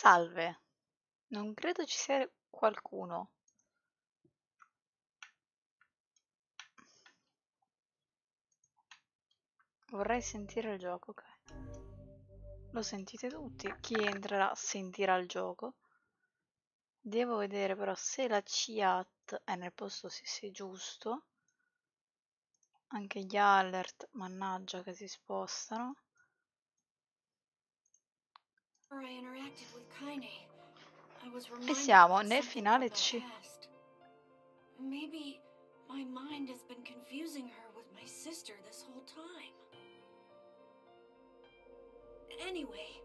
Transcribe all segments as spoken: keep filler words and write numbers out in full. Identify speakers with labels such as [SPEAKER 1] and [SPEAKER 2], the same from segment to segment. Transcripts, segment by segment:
[SPEAKER 1] Salve, non credo ci sia qualcuno. Vorrei sentire il gioco, ok. Lo sentite tutti. Chi entrerà sentirà il gioco. Devo vedere però se la chat è nel posto sì, sì, giusto. Anche gli alert, mannaggia che si spostano. E siamo nel finale C.
[SPEAKER 2] Maybe my mind has been confusing her with my sister this whole time. Anyway.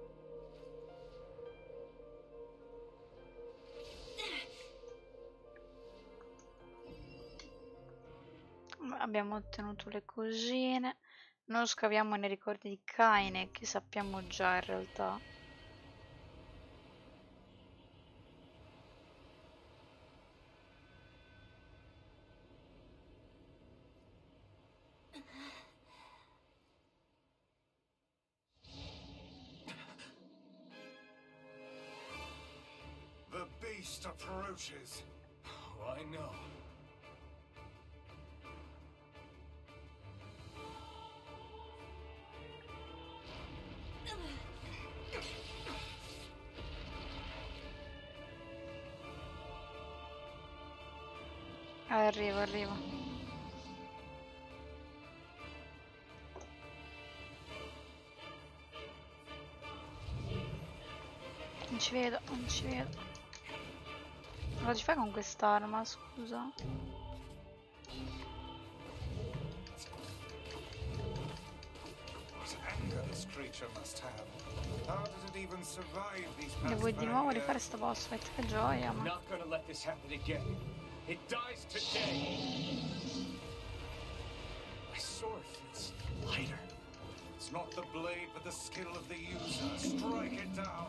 [SPEAKER 1] Abbiamo ottenuto le cosine. Non scaviamo nei ricordi di Kaine, che sappiamo già in realtà.
[SPEAKER 3] The beast approaches. Oh, I know.
[SPEAKER 1] Arrivo, arrivo. Non ci vedo, non ci vedo. Cosa ci fai con quest'arma, scusa? E vuoi di nuovo rifare sto boss fight? Che gioia, ma...
[SPEAKER 3] It dies today. My sword feels lighter. It's not the blade, but the skill of the user. Strike it down.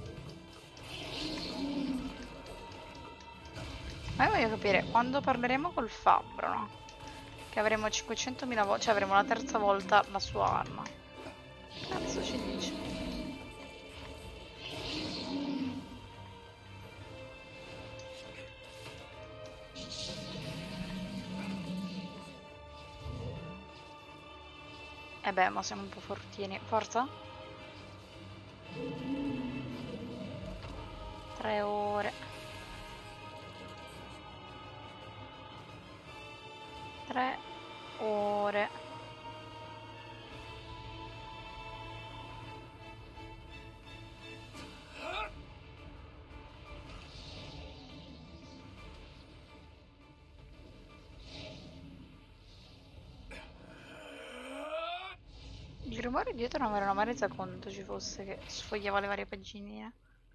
[SPEAKER 1] Ma io voglio capire, quando parleremo col fabbro, no? Che avremo cinquecentomila volte, cioè avremo la terza volta la sua arma. Che cazzo ci dice? Eh beh, ma siamo un po' fortini. Forza? Tre ore. Tre ore. Il rumore dietro non me l'ero mai resa conto ci fosse, che sfogliava le varie paginine.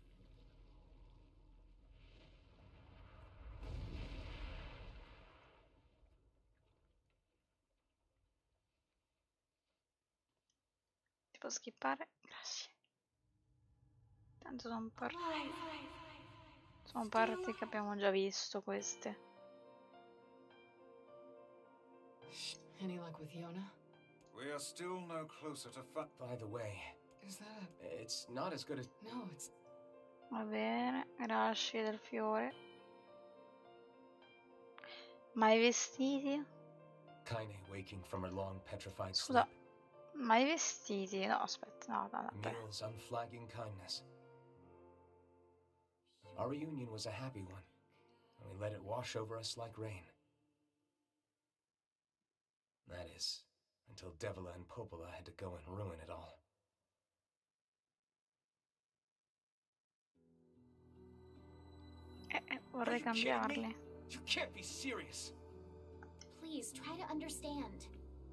[SPEAKER 1] Si può skippare? Grazie. Tanto sono parti. Sono parti che abbiamo già visto queste.
[SPEAKER 2] Any luck with Yona?
[SPEAKER 3] We are still no closer to find.
[SPEAKER 4] By the way,
[SPEAKER 2] Is that a...
[SPEAKER 4] it's not as good as...
[SPEAKER 2] No, it's...
[SPEAKER 1] Va bene, rasci del fiore. Ma i vestiti?
[SPEAKER 4] Kaine waking from her long petrified
[SPEAKER 1] Scusa,
[SPEAKER 4] sleep.
[SPEAKER 1] ma i vestiti? No, aspetta, no, no, no.
[SPEAKER 4] Emil's unflagging kindness. Our reunion was a happy one, and we let it wash over us like rain. That is, until Devila and Popola had to go and ruin it all.
[SPEAKER 1] Eh, eh, vorrei cambiarli.
[SPEAKER 4] You can't be serious.
[SPEAKER 5] Please, try to understand.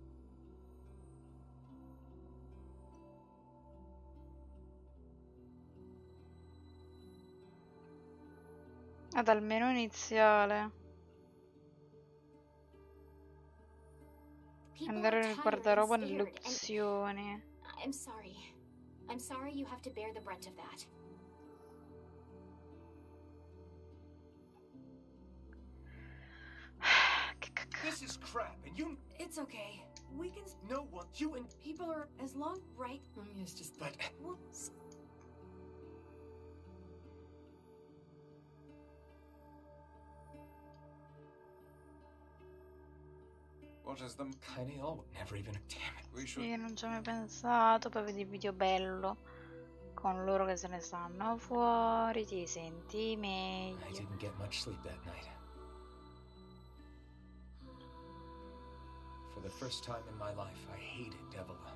[SPEAKER 1] Ah, dal menu iniziale. Andare nel guardaroba nelle opzioni.
[SPEAKER 5] I'm sorry. I'm sorry you have to bear the brunt of that.
[SPEAKER 4] This is crap, and you...
[SPEAKER 2] It's okay. We can...
[SPEAKER 4] No one... You and...
[SPEAKER 2] People are... As long... Right? Let me just...
[SPEAKER 4] But...
[SPEAKER 2] Whoops.
[SPEAKER 3] What is the...
[SPEAKER 4] Kaine, oh, never even... Damn it.
[SPEAKER 3] We should...
[SPEAKER 1] Io non ci ho mai pensato, poi vedi il video bello con loro che se ne stanno fuori, ti senti
[SPEAKER 4] I
[SPEAKER 1] meglio.
[SPEAKER 4] didn't get much sleep that night. For the first time in my life, I hated Devila.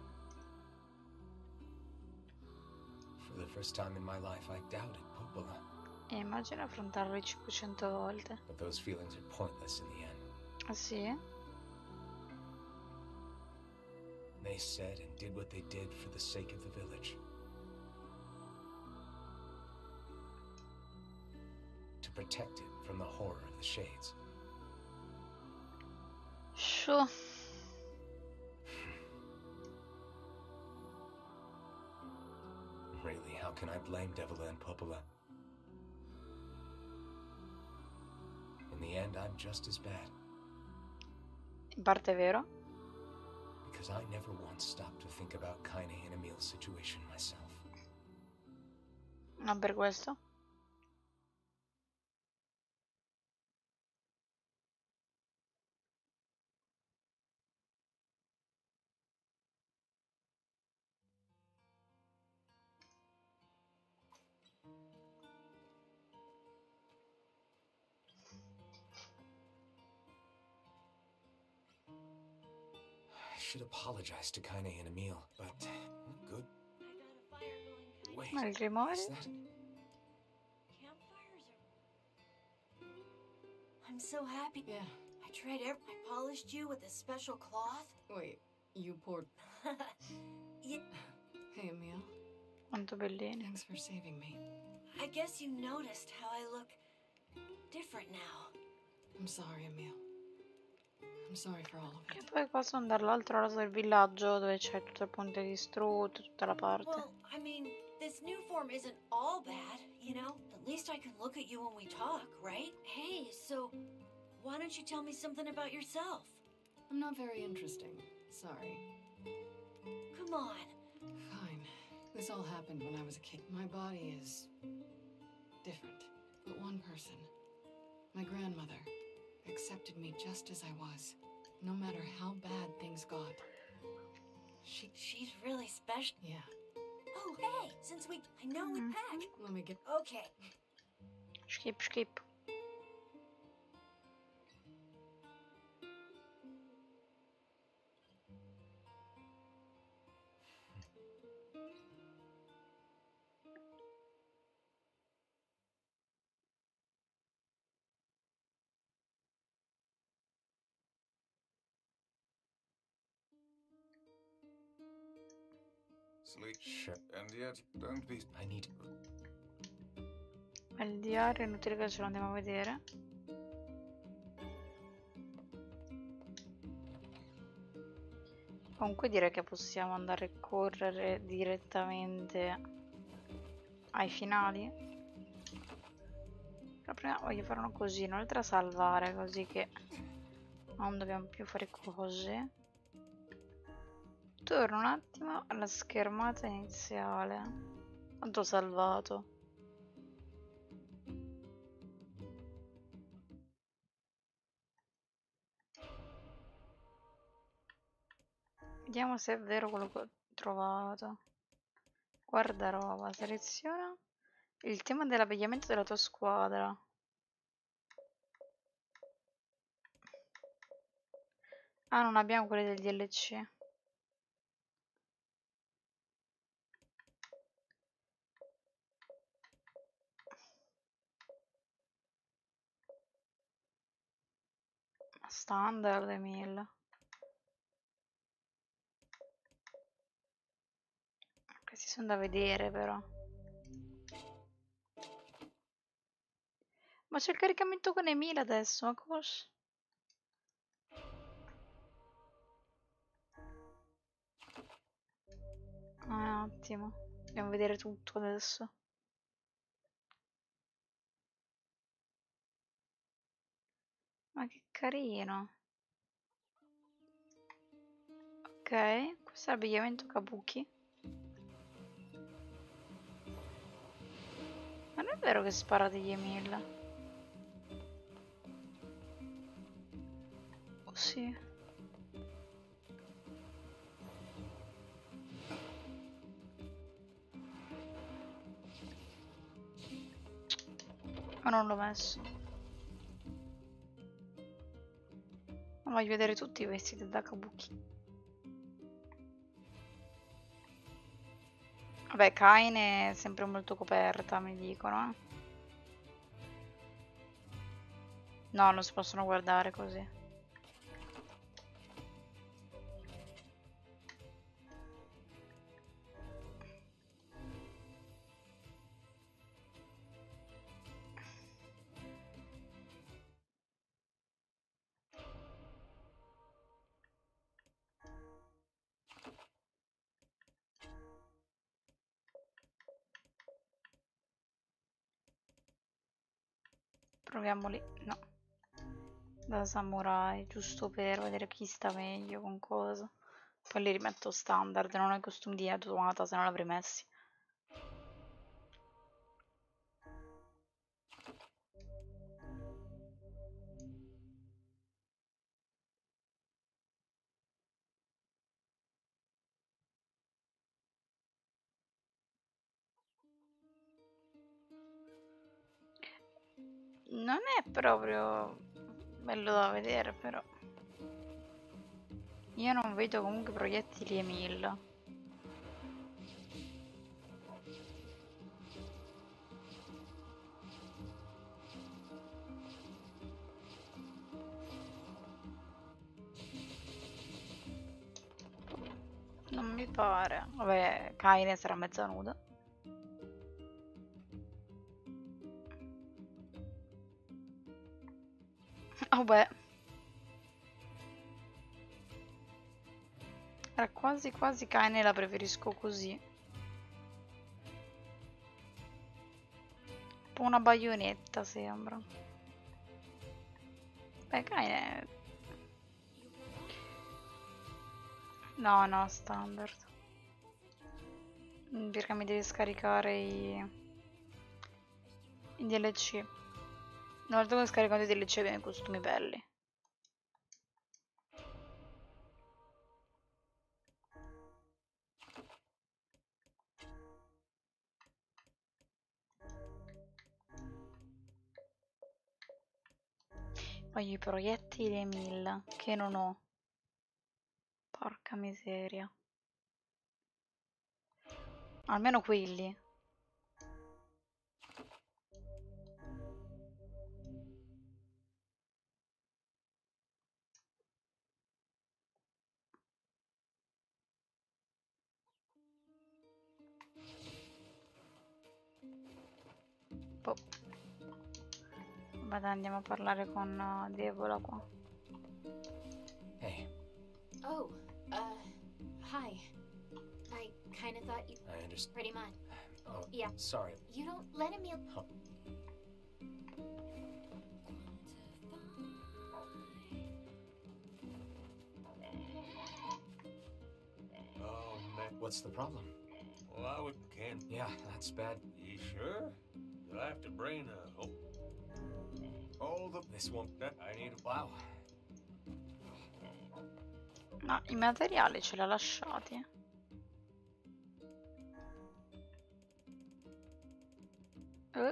[SPEAKER 4] For the first time in my life, I doubted Popola.
[SPEAKER 1] E immagina affrontarlo cinquecento volte.
[SPEAKER 4] But those feelings are pointless in the end.
[SPEAKER 1] Ah sì?
[SPEAKER 4] They said and did what they did for the sake of the village. To protect it from the horror of the Shades.
[SPEAKER 1] Sure.
[SPEAKER 4] Really, how can I blame Devila and Popola? In the end, I'm just as bad.
[SPEAKER 1] In parte è vero.
[SPEAKER 4] Because I never once stopped to think about Kaine and Emil's situation myself.
[SPEAKER 1] Non per questo.
[SPEAKER 4] I should apologize to Kaine and Emil, but what good?
[SPEAKER 2] I got a fire going.
[SPEAKER 4] Wait,
[SPEAKER 1] Ma il grimoire?
[SPEAKER 4] is that...
[SPEAKER 2] Campfires are... I'm so happy.
[SPEAKER 6] Yeah.
[SPEAKER 2] I tried every... I polished you with a special cloth.
[SPEAKER 6] Wait, you poured...
[SPEAKER 2] Yeah,
[SPEAKER 6] Hey, Emil.
[SPEAKER 1] Quanto bellini.
[SPEAKER 6] Thanks for saving me.
[SPEAKER 2] I guess you noticed how I look different now.
[SPEAKER 6] I'm sorry, Emil. I'm sorry for all of
[SPEAKER 1] E
[SPEAKER 6] it.
[SPEAKER 1] poi posso andare all'altro lato del villaggio dove c'è tutto il ponte distrutto, tutta la parte.
[SPEAKER 2] Well, I mean, this new form isn't all bad, you know? At least I can look at you when we talk, right? Hey, so why don't you tell me something about yourself?
[SPEAKER 6] I'm not very interesting. Sorry.
[SPEAKER 2] Come on.
[SPEAKER 6] Fine. This all happened when I was a kid. My body is... different. But one person, my grandmother, accepted me just as I was. No matter how bad things got. She...
[SPEAKER 2] She's really special.
[SPEAKER 6] Yeah.
[SPEAKER 2] Oh, hey, since we... I know we pack.
[SPEAKER 6] Let me get...
[SPEAKER 2] Okay.
[SPEAKER 1] Skip, skip.
[SPEAKER 3] Sleep.
[SPEAKER 4] Sure.
[SPEAKER 3] And yet, don't be...
[SPEAKER 4] I need...
[SPEAKER 1] Ma il diario è inutile che ce lo andiamo a vedere. Comunque direi che possiamo andare a correre direttamente ai finali. Però prima voglio fare una cosina, oltre a salvare, così che non dobbiamo più fare cose. Torno un attimo alla schermata iniziale. Quanto ho salvato? Vediamo se è vero quello che ho trovato. Guardaroba, seleziona il tema dell'abbigliamento della tua squadra. Ah, non abbiamo quelli del D L C. Standard Emil. Questi sono da vedere però. Ma c'è il caricamento con Emil adesso, ma cosa? Un attimo, dobbiamo vedere tutto adesso. Ma che carino. Ok, questo è l'abbigliamento Kabuki. Ma non è vero che spara degli Emil? Oh sì. Ma non l'ho messo. Ma voglio vedere tutti i vestiti da kabuki. Vabbè, Kaine è sempre molto coperta, mi dicono, eh. No, non si possono guardare così. Proviamo lì. No. Da samurai, giusto per vedere chi sta meglio con cosa. Poi li rimetto standard, non ho i costumi di Automata se non l'avrei messi. Non è proprio bello da vedere, però. Io non vedo comunque proiettili Emil. Non mi pare. Vabbè, Kaine sarà mezza nuda. Oh beh. Era quasi quasi Kaine, la preferisco così. Un po' una baionetta sembra. Beh, Kaine... No, no, standard. Perché mi devi scaricare i... i D L C. Una volta che scarico i D L C abbiamo i costumi belli. Voglio i proiettili Emil, che non ho. Porca miseria. Almeno quelli. Boh. Vabbè, andiamo a parlare con uh, Devola qua.
[SPEAKER 4] Hey,
[SPEAKER 5] Oh, uh, hi. I kind of thought you
[SPEAKER 4] I understand.
[SPEAKER 5] pretty much.
[SPEAKER 4] Oh,
[SPEAKER 5] Yeah.
[SPEAKER 4] sorry.
[SPEAKER 5] You don't let him.
[SPEAKER 4] Huh.
[SPEAKER 3] Oh, man.
[SPEAKER 4] What's the problem?
[SPEAKER 3] Well, I would can.
[SPEAKER 4] Yeah, that's bad.
[SPEAKER 3] You sure? You'll have to bring a. Oh. All the.
[SPEAKER 4] This won't.
[SPEAKER 3] I need a.
[SPEAKER 4] Wow.
[SPEAKER 1] Ma i materiali ce li ha lasciati. Eh.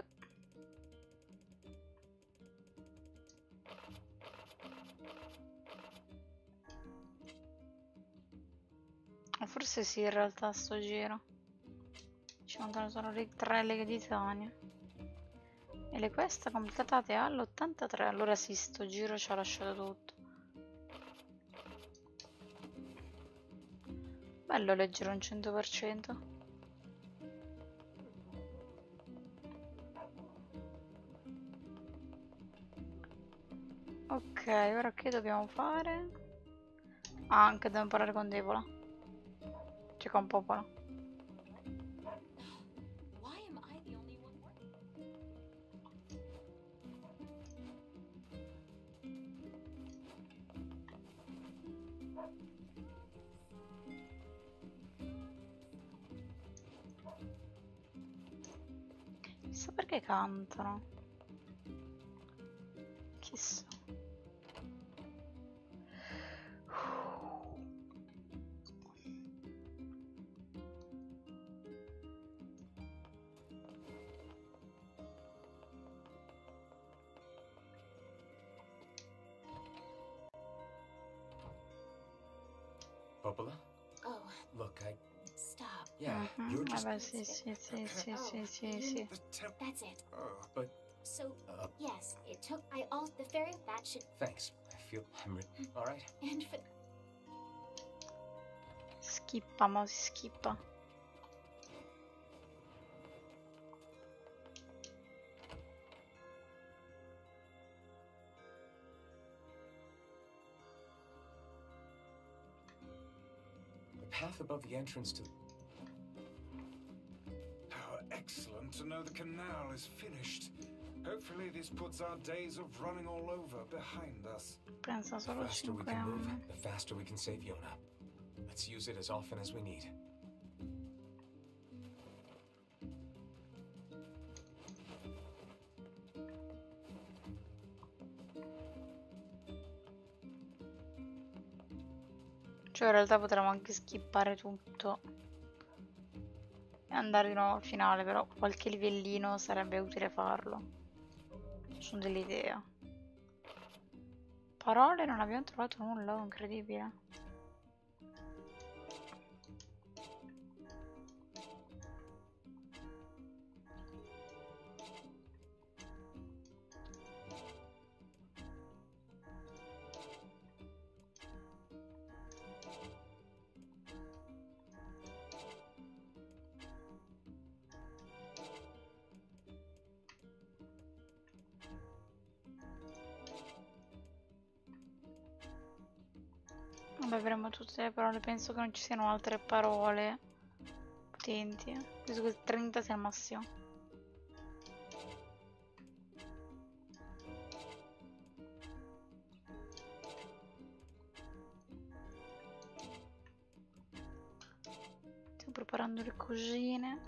[SPEAKER 1] O forse sì, in realtà sto giro. Ci mancano solo le tre leghe di titanio. E le queste completate all'ottantatré. Allora sì, sto giro ci ha lasciato tutto. Bello leggere un cento per cento. Ok, ora che dobbiamo fare? Ah, anche dobbiamo parlare con Devola. Cioè con Popola.
[SPEAKER 5] Why am I the only one?
[SPEAKER 1] Chissà perché cantano. Chissà.
[SPEAKER 4] Popola?
[SPEAKER 5] Oh,
[SPEAKER 4] Look, I...
[SPEAKER 5] stop.
[SPEAKER 4] Yeah,
[SPEAKER 1] Mhm,
[SPEAKER 4] you're just...
[SPEAKER 1] vabbè, sì, sì, sì, sì, sì, sì, sì.
[SPEAKER 3] The temp-
[SPEAKER 5] That's it.
[SPEAKER 3] Oh,
[SPEAKER 4] But,
[SPEAKER 5] So,
[SPEAKER 4] uh,
[SPEAKER 5] yes, it took. I all the fairy that should.
[SPEAKER 4] thanks. I feel... I'm re- all right.
[SPEAKER 5] And for.
[SPEAKER 1] Schippa, mo si schippa.
[SPEAKER 4] The path above the entrance to...
[SPEAKER 3] how excellent to know the canal is finished. Hopefully this puts our days of running all over behind us.
[SPEAKER 1] Pensa
[SPEAKER 4] The
[SPEAKER 1] solo a
[SPEAKER 4] faster we
[SPEAKER 1] cinque
[SPEAKER 4] can move,
[SPEAKER 1] anni.
[SPEAKER 4] the faster we can save Yona. Let's use it as often as we need.
[SPEAKER 1] Cioè in realtà potremmo anche skippare tutto e andare di nuovo al finale, però qualche livellino sarebbe utile farlo. Sono dell'idea. Parole, non abbiamo trovato nulla, incredibile. Vabbè, avremo tutte le parole, penso che non ci siano altre parole potenti. Penso che trenta sia il massimo. Stiamo preparando le cosine.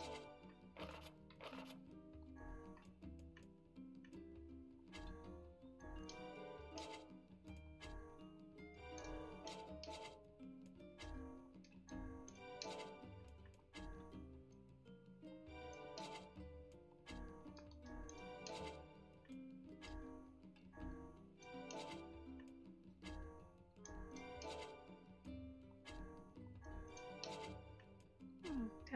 [SPEAKER 1] Ok.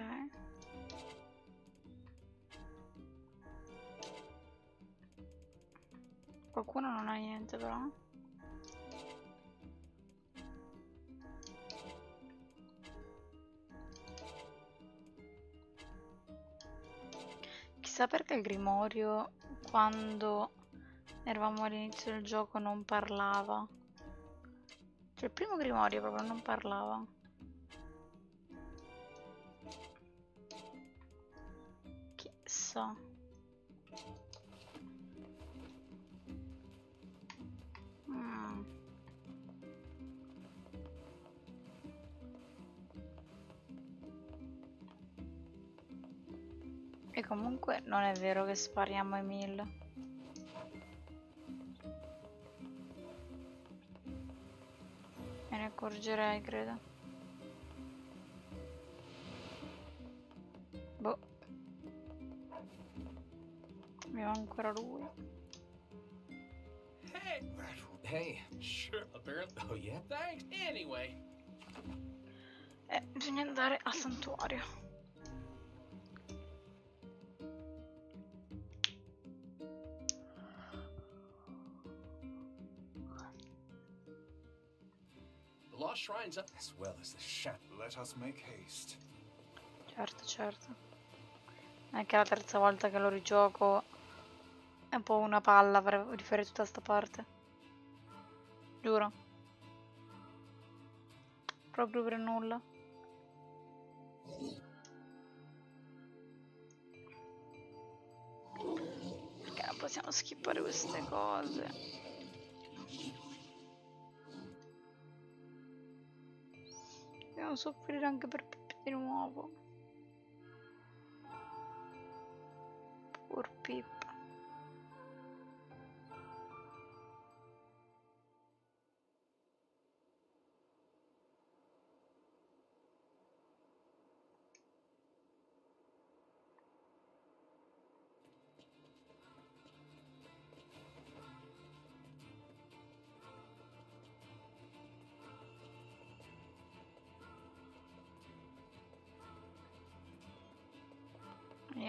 [SPEAKER 1] Qualcuno non ha niente però. Chissà perché il Grimorio quando eravamo all'inizio del gioco non parlava. Cioè il primo Grimorio proprio non parlava. Chissà. Mm. E comunque non è vero che spariamo ai mille. Me ne accorgerei, credo. Boh. Abbiamo ancora lui.
[SPEAKER 7] Hey,
[SPEAKER 4] Hey.
[SPEAKER 7] sure, apparently.
[SPEAKER 4] Oh, yeah?
[SPEAKER 7] Thanks. Anyway,
[SPEAKER 1] Eh, bisogna andare al santuario.
[SPEAKER 7] the Lost Shrine's up.
[SPEAKER 4] As well as the shadow.
[SPEAKER 3] Let us make haste.
[SPEAKER 1] Certo, certo. Anche la terza volta che lo rigioco è un po' una palla per rifare tutta sta parte. Giuro. Proprio per nulla. Perché non possiamo skippare queste cose? Dobbiamo soffrire anche per Pippi di nuovo. Poor Pip.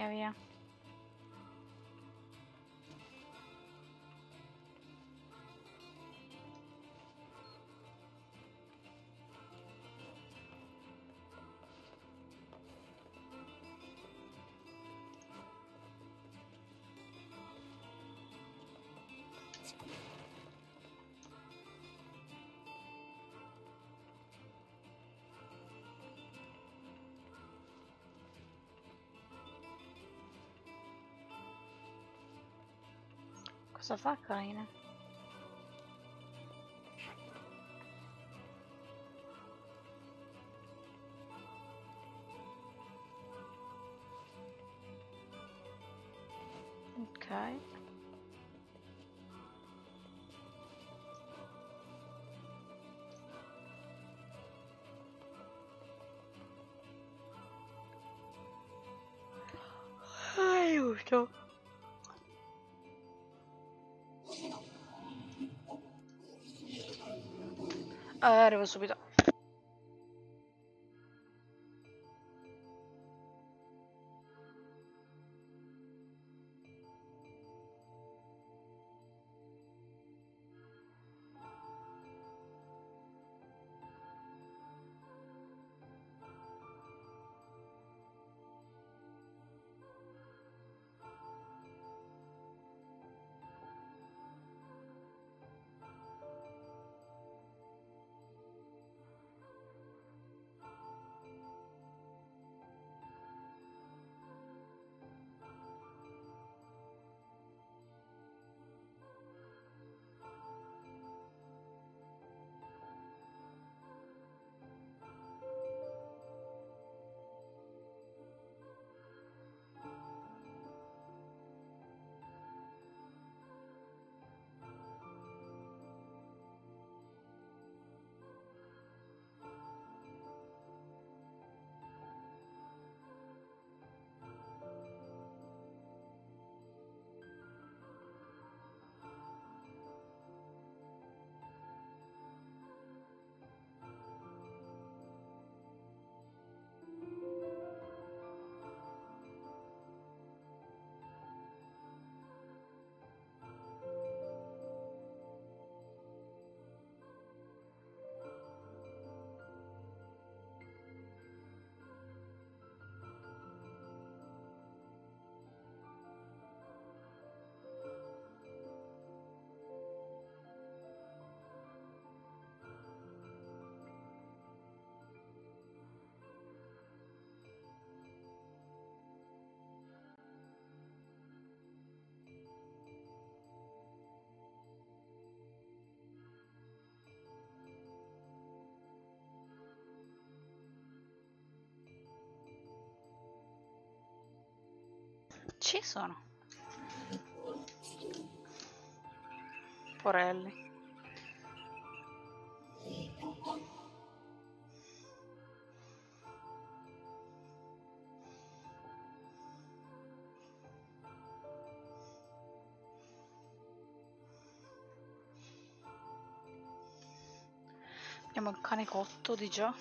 [SPEAKER 1] Via, via. Cosa fa Kaine? Ok. Aiuto. Eh, arrivo subito. Ci sono. Porelli. Abbiamo il cane cotto di già.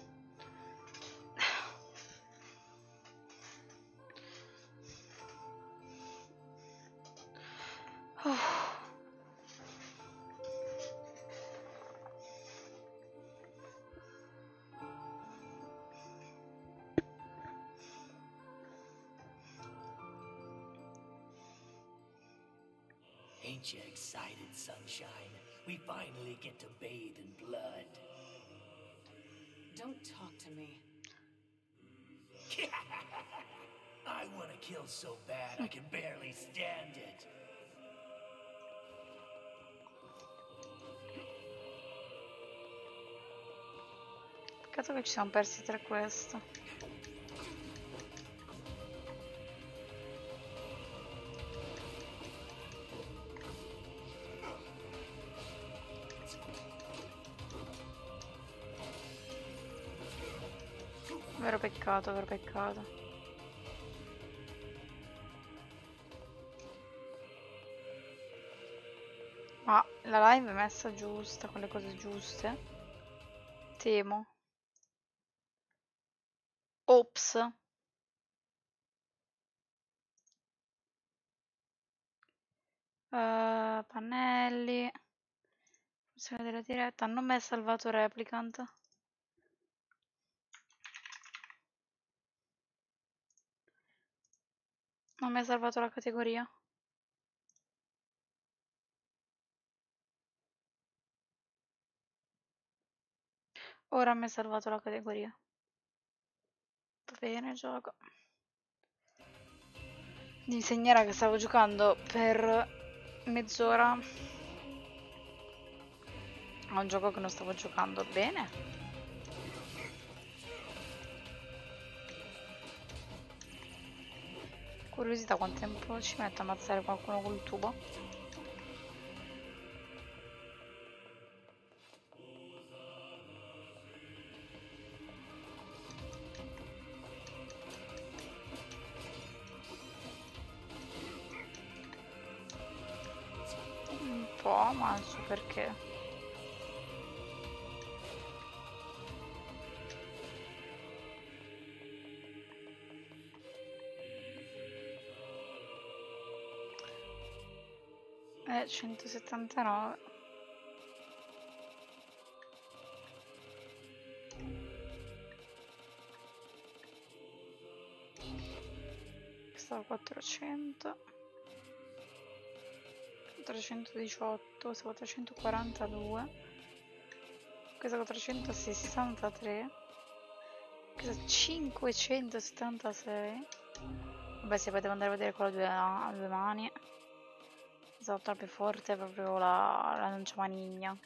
[SPEAKER 8] Ain't you excited, sunshine? We finally get to bathe in blood.
[SPEAKER 6] Don't talk to me.
[SPEAKER 8] I want to kill so bad I can barely stand it.
[SPEAKER 1] Peccato che ci siamo persi tra questo. Vero peccato, vero peccato. Ma la live è messa giusta, con le cose giuste? Temo. Ops. Uh, pannelli. Funzione della diretta. Non mi è salvato Replicant. Non mi ha salvato la categoria. Ora mi ha salvato la categoria. Va bene, gioco. Mi segnerà che stavo giocando per mezz'ora a un gioco che non stavo giocando bene. Curiosità, quanto tempo ci metto a ammazzare qualcuno col tubo? Un po', ma non so perché. Eh, centosettantanove. Questa quattrocento. quattrocentodiciotto, questa quattrocentoquarantadue, questa quattrocentosessantatré, questa cinquecentosettantasei. Vabbè, se potevo andare a vedere con le due, a due mani. Esatto, la più forte è proprio la, la lancia maniglia.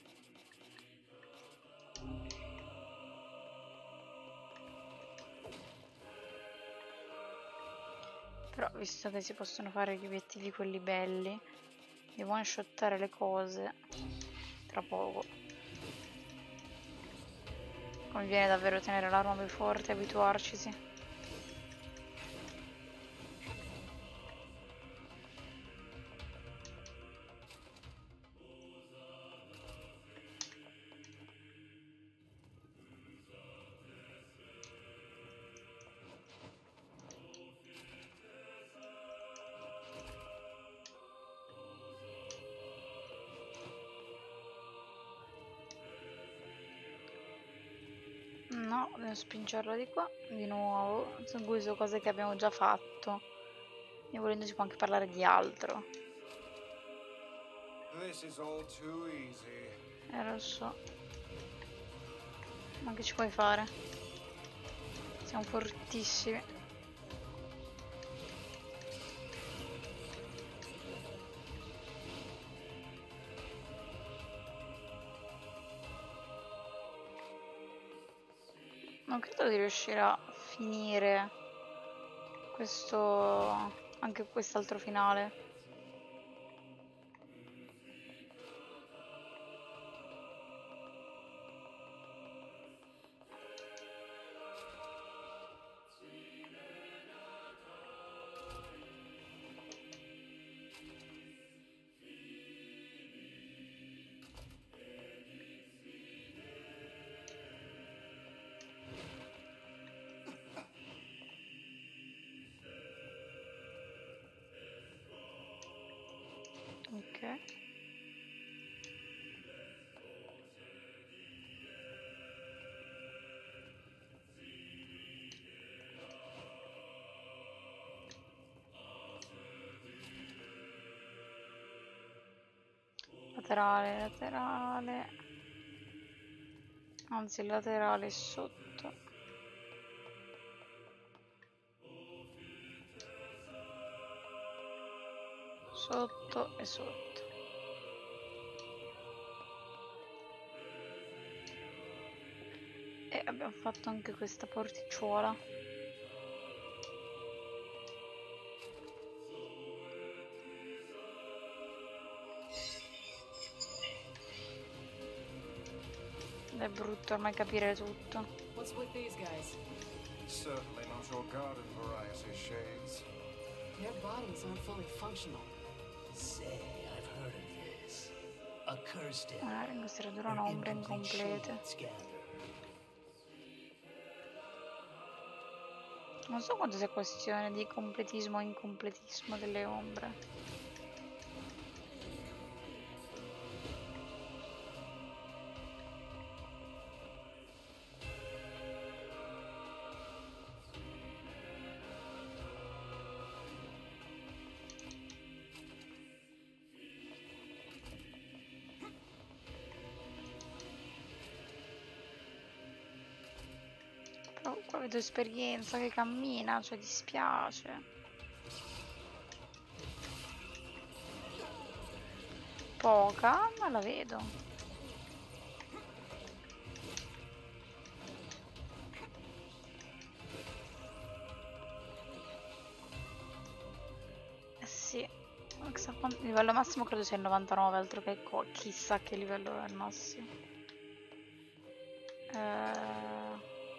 [SPEAKER 1] Però visto che si possono fare gli obiettivi quelli belli, di one shottare le cose tra poco. Conviene davvero tenere l'arma più forte e abituarcisi. No, devo spingerlo di qua, di nuovo, su cui sono cose che abbiamo già fatto. E volendo si può anche parlare di altro.
[SPEAKER 3] This is all too easy.
[SPEAKER 1] Eh, lo so. Ma che ci puoi fare? Siamo fortissimi. Non credo di riuscire a finire questo, anche quest'altro finale. Ok. Laterale, laterale. Anzi, il laterale sotto. Sotto e sotto. E abbiamo fatto anche questa porticciuola. È brutto ormai capire tutto.
[SPEAKER 6] What's with these guys?
[SPEAKER 3] Certainly not your garden variety, Shades.
[SPEAKER 6] Their bodies aren't fully functional.
[SPEAKER 8] Say, I've heard of this. A cursed
[SPEAKER 1] Magari in questa radura
[SPEAKER 8] an
[SPEAKER 1] un'ombra
[SPEAKER 8] incomplete
[SPEAKER 1] incomplete.
[SPEAKER 8] shade scanner.
[SPEAKER 1] Non so quanto sia questione di completismo o incompletismo delle ombre. Qua vedo esperienza che cammina, cioè dispiace. Poca, ma la vedo. Eh sì, chissà quant- il livello massimo credo sia il novantanove, altro che qua. Chissà che livello è il massimo. Eh...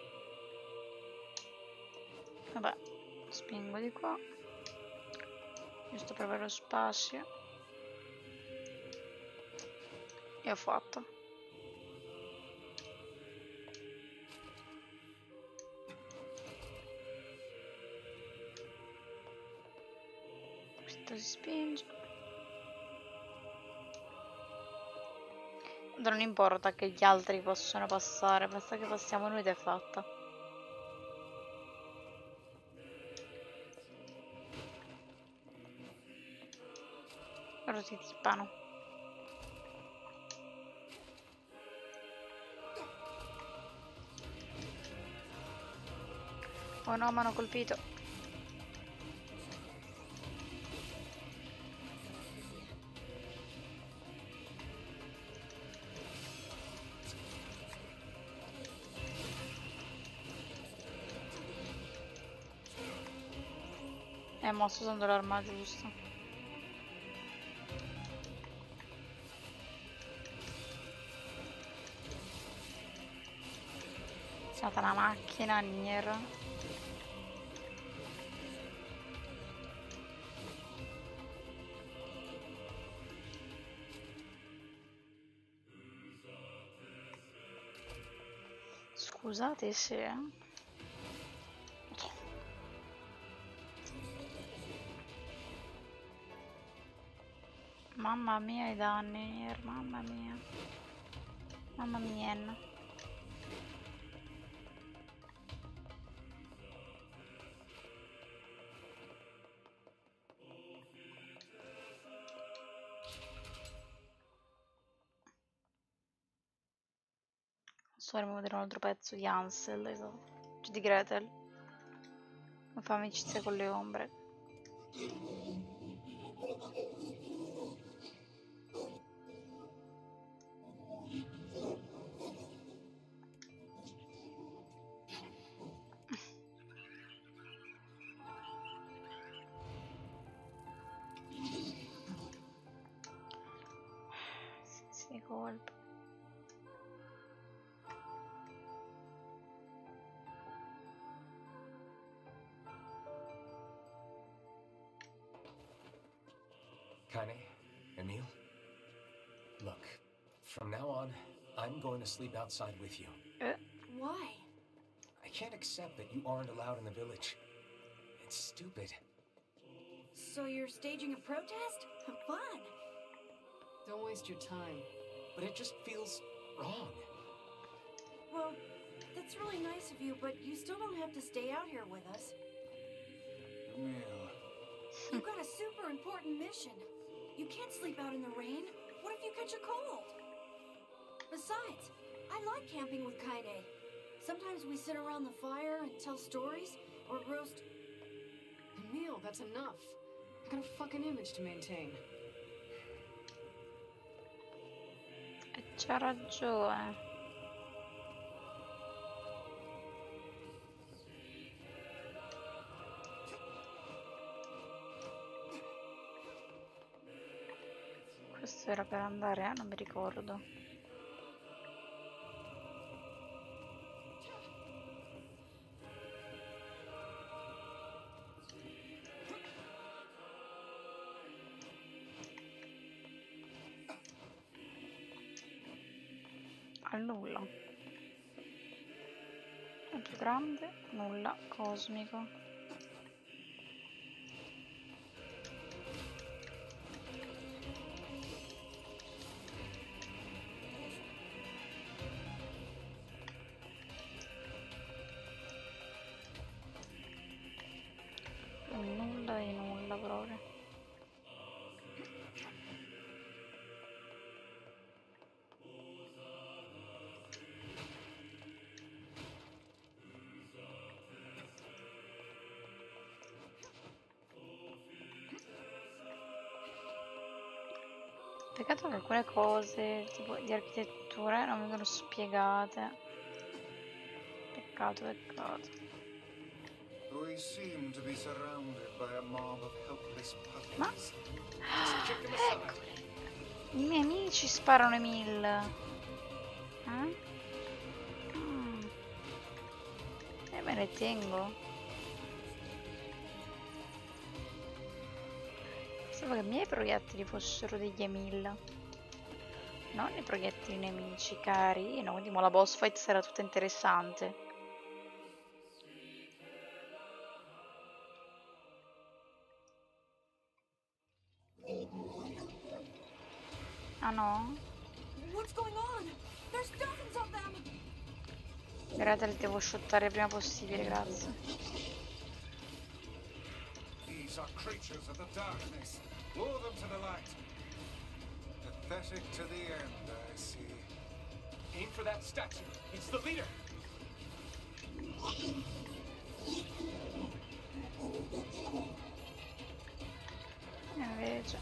[SPEAKER 1] Vabbè, spingo di qua. Giusto per avere lo spazio. E ho fatto. Questo si spinge. Non importa che gli altri possono passare, basta che passiamo noi ed è fatta. Loro si tippano. Oh no, mi hanno colpito. Eh, mo sto usando l'arma giusta. È stata una macchina, Nier. Scusate se... Mamma mia i danni, Nier, mamma mia. Mamma mia. Sto a vedere un altro pezzo di Ansel, esatto. Cioè di Gretel. Non fa amicizia con le ombre. Sì, sì, colpo.
[SPEAKER 4] Kaine, Emil, look, from now on, I'm going to sleep outside with you.
[SPEAKER 1] Eh,
[SPEAKER 2] Why?
[SPEAKER 4] I can't accept that you aren't allowed in the village. It's stupid.
[SPEAKER 2] So you're staging a protest? Fun.
[SPEAKER 6] Don't waste your time.
[SPEAKER 4] But it just feels wrong.
[SPEAKER 2] Well, that's really nice of you, but you still don't have to stay out here with us.
[SPEAKER 3] Emil.
[SPEAKER 2] You've got a super important mission. You can't sleep out in the rain. What if you catch a cold? Besides, I like camping with Kaine. Sometimes we sit around the fire and tell stories, or roast...
[SPEAKER 6] Emil, that's enough. I got a fucking image to maintain.
[SPEAKER 1] e c'ha ragione. Questo era per andare, eh? Non mi ricordo. Al nulla. È più grande, nulla, cosmico. Nulla di nulla proprio. Peccato che alcune cose, tipo di architettura, non vengono spiegate. Peccato, peccato.
[SPEAKER 3] We seem to be surrounded by a mob of helpless
[SPEAKER 1] Ma?
[SPEAKER 3] puppies.
[SPEAKER 1] Eccoli! I miei amici sparano Emil. Eh? Mm. E me ne tengo. Pensavo che i miei proiettili fossero degli Emil. Non i proiettili nemici, carino. Quindi mo la boss fight sarà tutta interessante. Ah no?
[SPEAKER 2] What's going on? There's dozens of them.
[SPEAKER 1] Grazie, li devo shottare il prima possibile, grazie.
[SPEAKER 3] These are creatures of the darkness. Lure them to the light. Pathetic to the end, I see.
[SPEAKER 7] Aim for that statue. It's the leader.
[SPEAKER 1] E invece...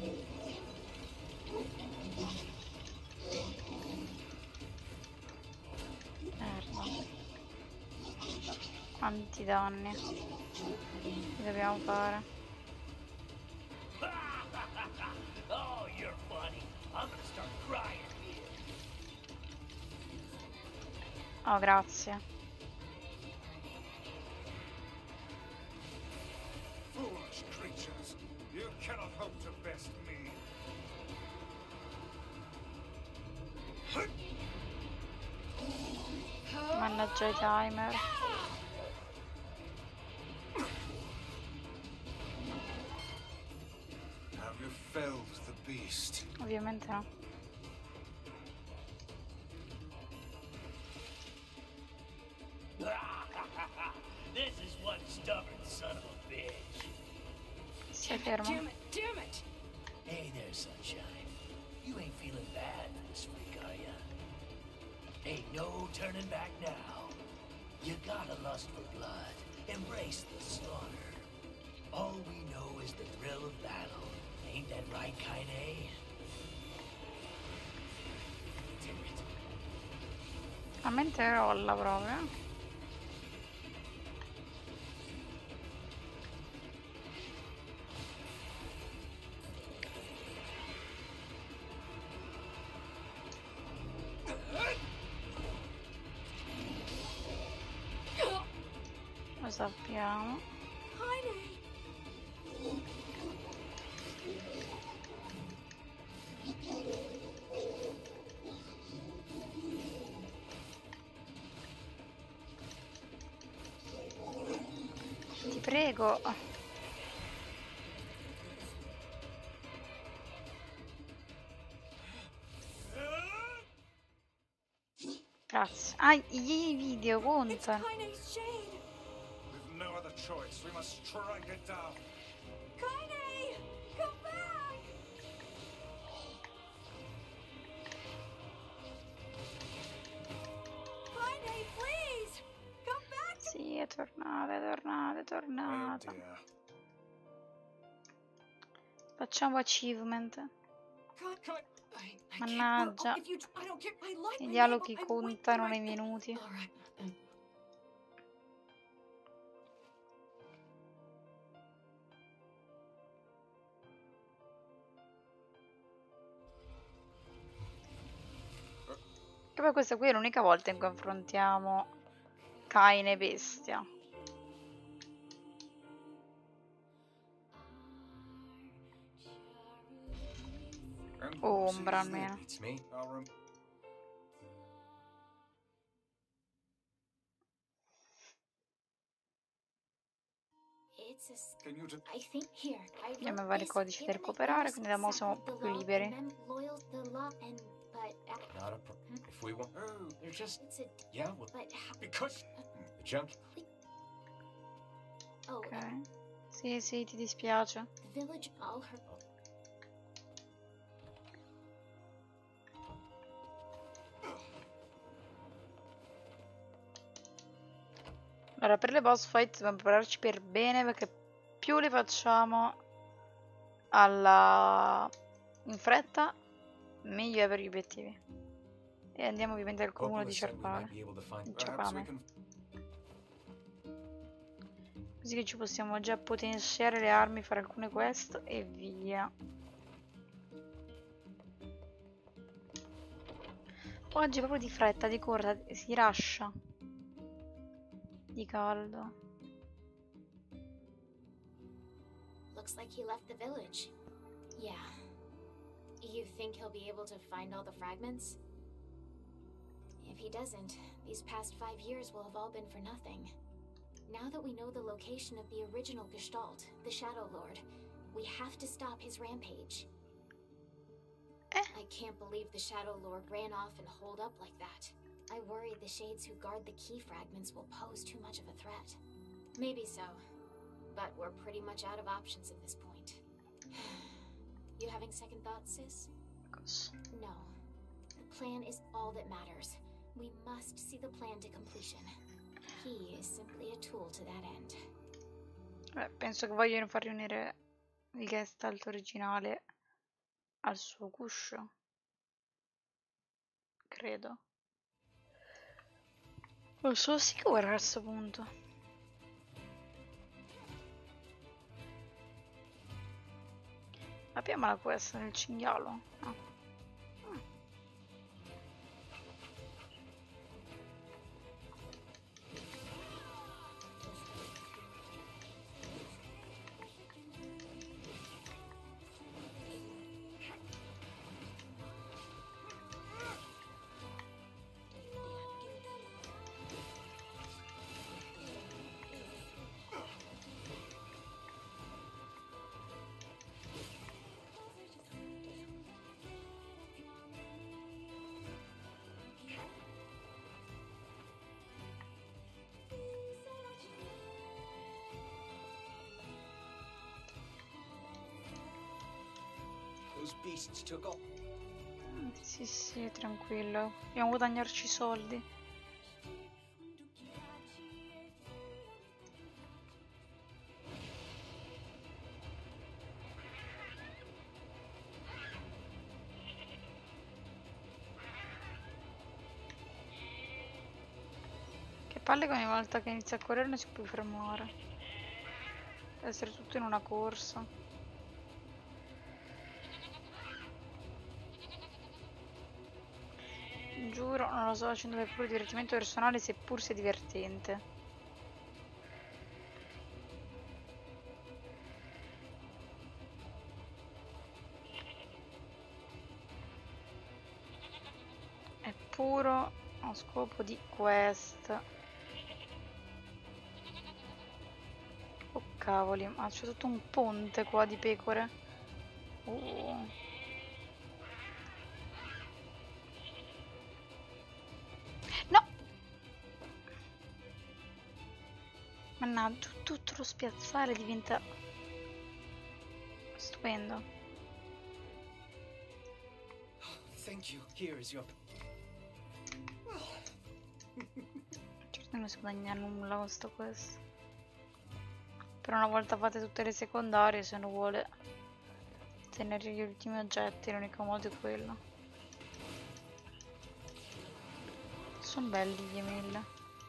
[SPEAKER 1] Merda. Quanti danni? Che dobbiamo fare?
[SPEAKER 8] Oh, you're funny. I'm gonna start crying here.
[SPEAKER 1] Oh, grazie.
[SPEAKER 3] Foolish creatures. You cannot hope to best me.
[SPEAKER 1] Mannaggia i timer.
[SPEAKER 3] Have you felled the beast?
[SPEAKER 1] Ovviamente no.
[SPEAKER 8] This is one stubborn son of a bitch.
[SPEAKER 1] Stai fermo.
[SPEAKER 6] Damn it, damn it!
[SPEAKER 8] Hey there, Sunshine. You ain't feeling bad for this freak, are ya? Ain't no turning back now. You got a lust for blood. Embrace the slaughter. All we know is the thrill of battle. Ain't that right, Kaine? Damn it.
[SPEAKER 1] A mente rolla proprio. Lo sappiamo. Ti prego. Grazie. Ah, i video
[SPEAKER 2] It's
[SPEAKER 1] contano.
[SPEAKER 2] Kaine's shade.
[SPEAKER 3] With no other choice, we must strike it down.
[SPEAKER 2] Kaine! Come back! Kaine, please! Come back!
[SPEAKER 1] Sì, è tornata, è tornata, è
[SPEAKER 3] Oh
[SPEAKER 1] tornata.
[SPEAKER 3] dear.
[SPEAKER 1] Facciamo achievement.
[SPEAKER 2] Ka- Ka-
[SPEAKER 6] I, I can't.
[SPEAKER 1] Mannaggia.
[SPEAKER 2] Oh, if you, I don't care. I like
[SPEAKER 1] I
[SPEAKER 2] my
[SPEAKER 1] dialoghi
[SPEAKER 2] name. I'm waiting
[SPEAKER 1] contano
[SPEAKER 2] right
[SPEAKER 1] nei
[SPEAKER 2] there.
[SPEAKER 1] minuti.
[SPEAKER 6] All right. Um,
[SPEAKER 1] Che poi questa qui è l'unica volta in cui affrontiamo Kaine bestia.
[SPEAKER 3] And
[SPEAKER 1] Oh,
[SPEAKER 3] what
[SPEAKER 1] ombra
[SPEAKER 3] is
[SPEAKER 1] almeno.
[SPEAKER 4] It's me.
[SPEAKER 3] this? Our rem-
[SPEAKER 5] It's a. s-
[SPEAKER 3] Can you just
[SPEAKER 5] I think here. I
[SPEAKER 1] Abbiamo
[SPEAKER 5] wrote
[SPEAKER 1] vari
[SPEAKER 5] this
[SPEAKER 1] codici da
[SPEAKER 5] in the
[SPEAKER 1] recuperare,
[SPEAKER 5] years
[SPEAKER 1] quindi da mo siamo
[SPEAKER 5] the
[SPEAKER 1] più
[SPEAKER 5] law,
[SPEAKER 1] liberi.
[SPEAKER 5] remem- loyal the law, and but uh,
[SPEAKER 4] Not a pro- If we want,
[SPEAKER 3] Oh,
[SPEAKER 4] they're just
[SPEAKER 5] it's a.
[SPEAKER 4] yeah. Well,
[SPEAKER 5] But how,
[SPEAKER 3] because
[SPEAKER 4] the junk.
[SPEAKER 5] oh,
[SPEAKER 1] Ok. Sì, sì, ti dispiace.
[SPEAKER 5] the village, all her.
[SPEAKER 1] Allora, per le boss fight dobbiamo prepararci per bene perché più le facciamo alla... in fretta, meglio è per gli obiettivi. E andiamo ovviamente al comune di
[SPEAKER 4] Hopefully, we might
[SPEAKER 1] Ciarpale.
[SPEAKER 4] be able to find.
[SPEAKER 3] Perhaps we
[SPEAKER 1] Ciarpame.
[SPEAKER 3] can.
[SPEAKER 1] Così che ci possiamo già potenziare le armi, fare alcune quest e via. Oggi proprio di fretta, di corsa, si rascia. Di caldo.
[SPEAKER 5] Looks like he left the village. Yeah. You think he'll be able to find all the fragments? If he doesn't, these past five years will have all been for nothing. Now that we know the location of the original Gestalt, the Shadow Lord, we have to stop his rampage.
[SPEAKER 1] Eh?
[SPEAKER 5] I can't believe the Shadow Lord ran off and holed up like that. I worry the shades who guard the key fragments will pose too much of a threat. Maybe so, but we're pretty much out of options at this point. You having second thoughts, sis?
[SPEAKER 1] Cosa?
[SPEAKER 5] No. The plan is all that matters. We must see the plan to completion. He is simply a tool to that end.
[SPEAKER 1] Beh, penso che vogliono far riunire il Gestalt originale al suo guscio. Credo. Non sono sicura a questo punto. Abbiamo la quest nel cinghialo. Ah. Mm.
[SPEAKER 7] Those beasts took all.
[SPEAKER 1] Mm, sì, sì, tranquillo. Dobbiamo guadagnarci i soldi. Che palle che ogni volta che inizia a correre non si può fermare. Deve essere tutto in una corsa. Giuro, non lo sto facendo per puro divertimento personale, seppur sia divertente. È puro a scopo di quest. Oh cavoli, ma c'è tutto un ponte qua di pecore. Uh. No! Mannaggia, tutto lo spiazzale diventa stupendo.
[SPEAKER 7] Thank you. Here is your.
[SPEAKER 1] Certo non si guadagna nulla con sto questo. Per una volta fate tutte le secondarie, se uno vuole tenere gli ultimi oggetti, l'unico modo è quello. Sono belli gli email.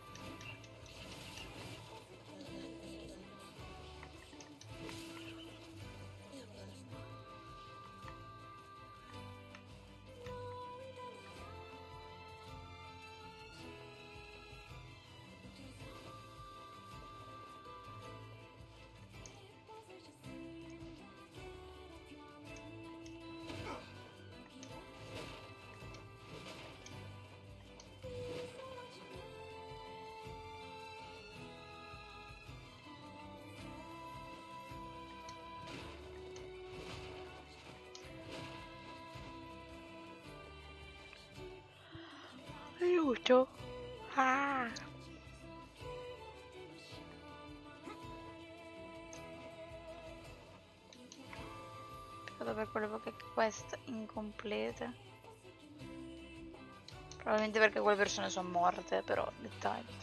[SPEAKER 1] Aiuto! Ah! Peccato per quelle poche quest incomplete. Probabilmente perché quelle persone sono morte, però dettagli.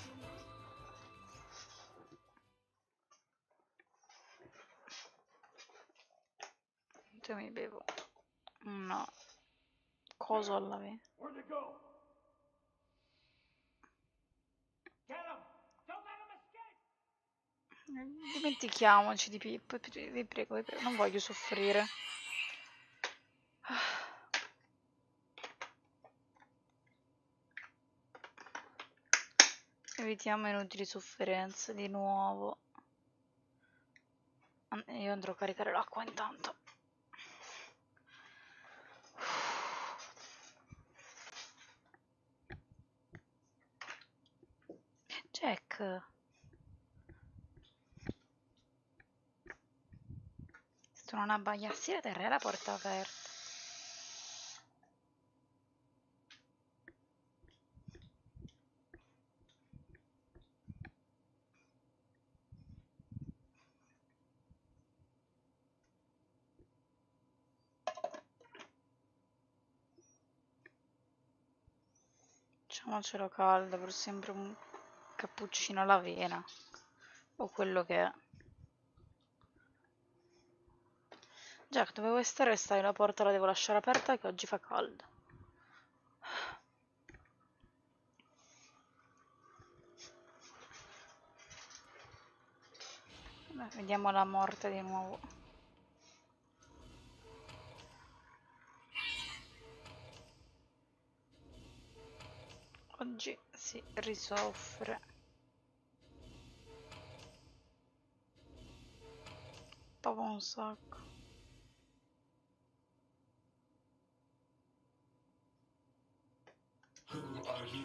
[SPEAKER 1] Io mi bevo. No. coso alla fine. Dimentichiamoci di Pip, vi prego, vi prego, non voglio soffrire. Evitiamo inutili sofferenze di nuovo. Io andrò a caricare l'acqua intanto. Jack. Se tu non abbaiassi la terra è la porta aperta. Facciamocelo caldo, per sempre un cappuccino all'avena o quello che è. Jack, dove vuoi stare? Stai, la porta la devo lasciare aperta che oggi fa caldo. Beh, vediamo la morte di nuovo. Oggi si risoffre. Proprio un sacco.
[SPEAKER 8] Who are you?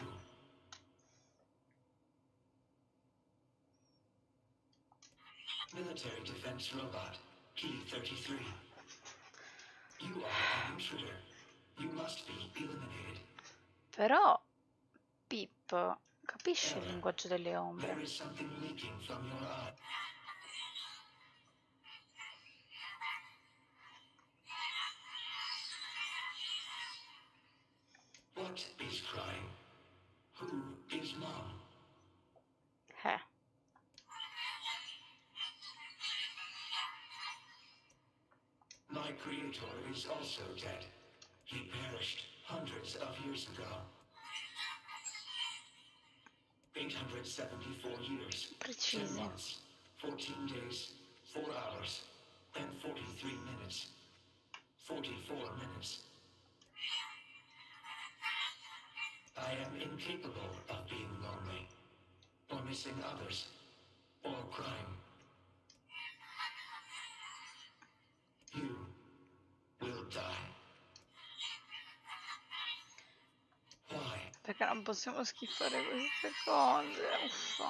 [SPEAKER 8] Military defense robot, P thirty-three. You are an intruder. You must be eliminated.
[SPEAKER 1] Però Pip capisce il linguaggio delle ombre.
[SPEAKER 8] There is something leaking from your eye. What is crying? Who is mom?
[SPEAKER 1] Eh.
[SPEAKER 8] My creator is also dead. He perished hundreds of years ago. eight hundred seventy-four years,
[SPEAKER 1] Precisi.
[SPEAKER 8] ten months, fourteen days, four hours, and forty-three minutes. forty-four minutes. I am incapable of being lonely, or missing others, or crying. You will die. Why?
[SPEAKER 1] Perché non possiamo schifare queste cose. Uffa.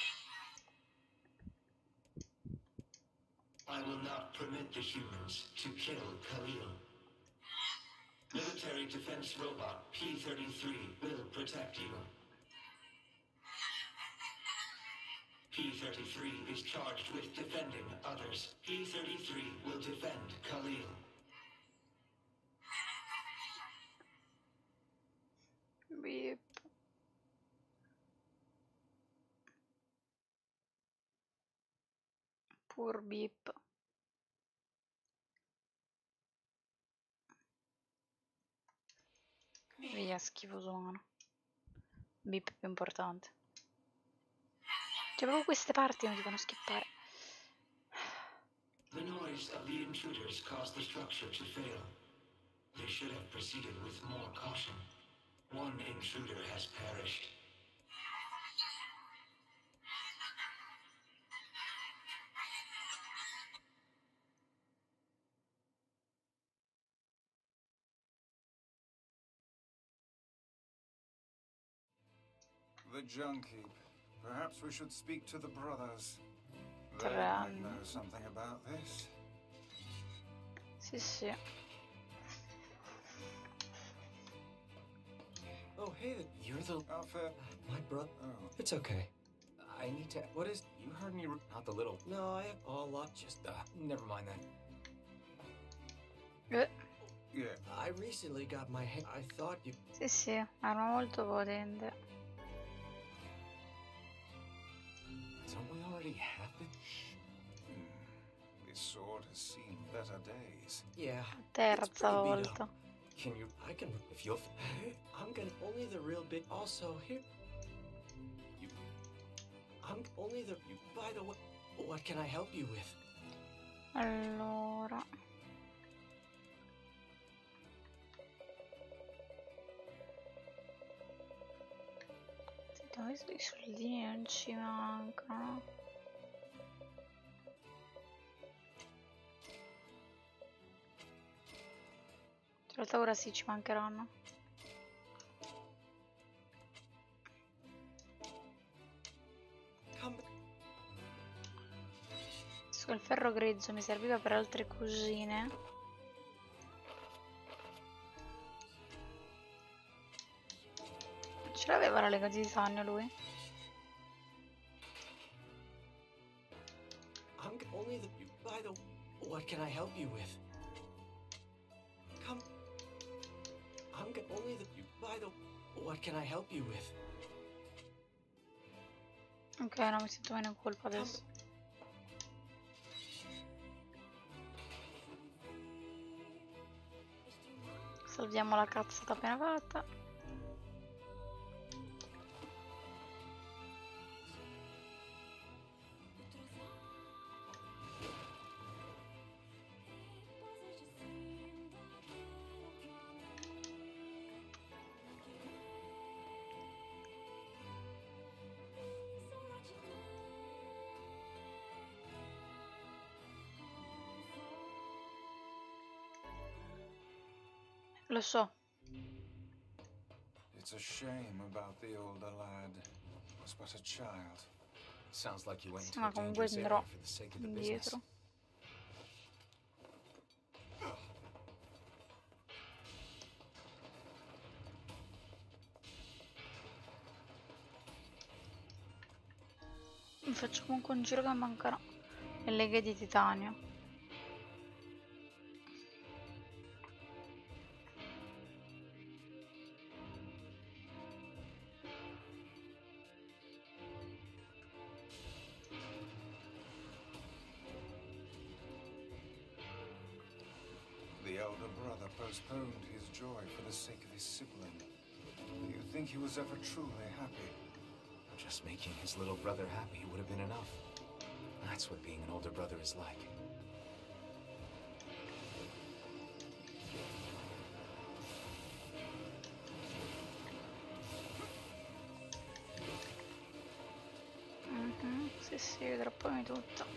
[SPEAKER 8] I will not permit the humans to kill Khalil. Military defense robot P thirty-three will protect you. P thirty-three is charged with defending others. P thirty-three will defend Khalil.
[SPEAKER 1] Beep. Pur Beep. Via, schifoso umano. Beep più importante. Cioè proprio queste parti non si devono skippare.
[SPEAKER 8] The noise of the intruders caused the structure to fail. They should have proceeded with more caution. One intruder has perished.
[SPEAKER 3] The junk heap. Perhaps we should speak to the brothers. They
[SPEAKER 1] Tre
[SPEAKER 3] might
[SPEAKER 1] anni.
[SPEAKER 3] know something about this.
[SPEAKER 1] Sì, sì.
[SPEAKER 7] Oh, hey, th- you're the...
[SPEAKER 3] Outfit.
[SPEAKER 7] My brother.
[SPEAKER 3] Oh.
[SPEAKER 7] It's okay.
[SPEAKER 4] I need to.
[SPEAKER 7] What is...
[SPEAKER 4] You heard me. Not the little.
[SPEAKER 7] No, I have all lot.
[SPEAKER 4] Just, uh, never mind then.
[SPEAKER 1] Eh,
[SPEAKER 3] Yeah.
[SPEAKER 7] I recently got my hand... I thought you...
[SPEAKER 1] sì, sì, arma molto potente.
[SPEAKER 4] Don't we already have it?
[SPEAKER 3] Hmm. This sword has seen better days.
[SPEAKER 7] Yeah.
[SPEAKER 1] Terza
[SPEAKER 7] it's pretty beat
[SPEAKER 1] volta.
[SPEAKER 7] up.
[SPEAKER 4] Can you...
[SPEAKER 7] I can...
[SPEAKER 4] If you'll...
[SPEAKER 7] I'm gonna... Only the real big... Also, here... You... I'm only the... You... By the way... What can I help you with?
[SPEAKER 1] Allora... Dove i soldini non ci mancano? In realtà ora sì ci mancheranno. Il ferro grezzo mi serviva per altre cosine. Ce l'aveva la lega di titanio lui?
[SPEAKER 7] I'm only the... You... By the... What can I help you with? Come... I'm only the... You... By the... What can I help you with?
[SPEAKER 1] Ok, non mi sento meno in colpa adesso. Salviamo la cazzata appena fatta. Lo so.
[SPEAKER 3] It's a shame about the older lad. He was but a child.
[SPEAKER 4] Sounds like you went
[SPEAKER 1] Sì,
[SPEAKER 4] to
[SPEAKER 1] ma
[SPEAKER 4] a
[SPEAKER 1] comunque
[SPEAKER 4] dangerous
[SPEAKER 1] andrò
[SPEAKER 4] area for the sake of the business.
[SPEAKER 1] indietro. Mi faccio comunque un giro che mancano le leghe di titanio.
[SPEAKER 3] The elder brother postponed his joy for the sake of his sibling. Do you think he was ever truly happy?
[SPEAKER 4] Just making his little brother happy would have been enough. That's what being an older brother is like.
[SPEAKER 1] Mhm, sì sì, vedrò poi tutto.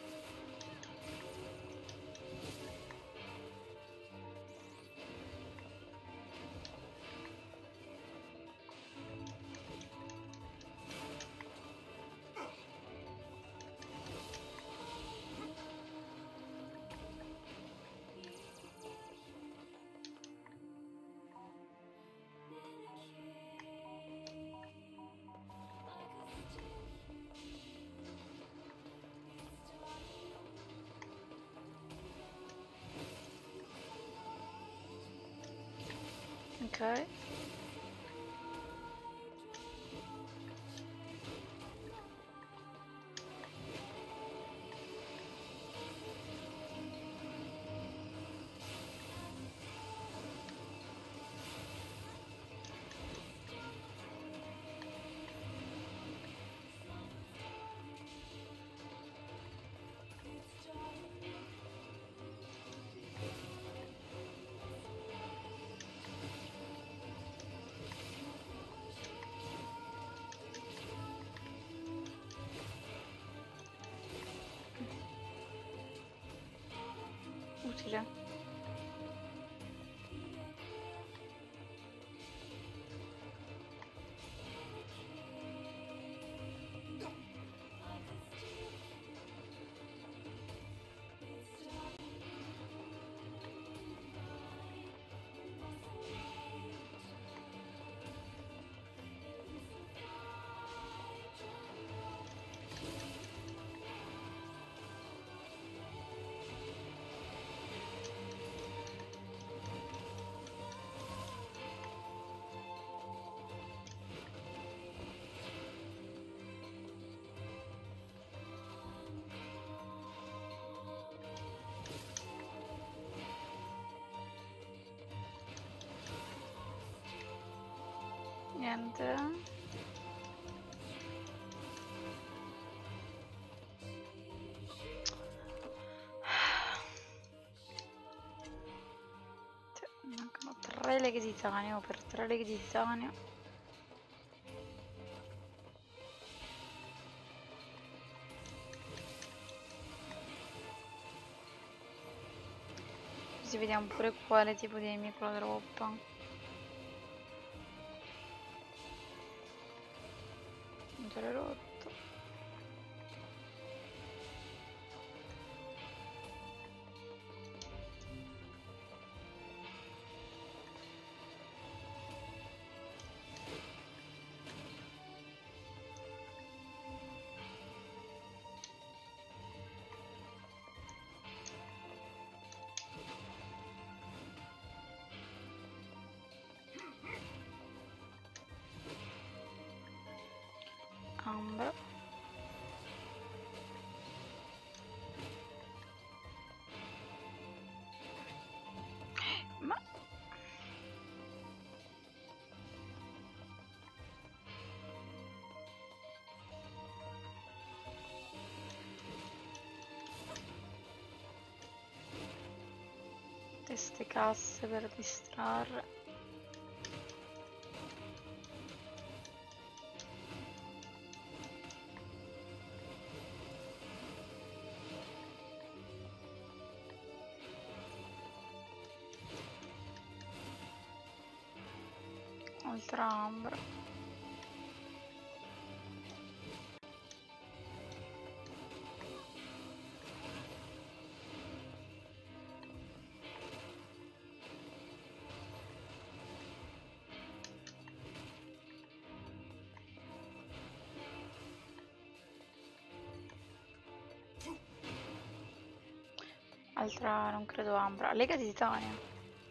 [SPEAKER 1] Ok. Utile. Niente. Mancano tre leghe di titanio. Per tre leghe di titanio. Così vediamo pure quale tipo di nemico la droppa. Motore rotto. Ambra. Ma queste casse per distrarre. Altra ambra. Altra, non credo ambra. Lega di titanio.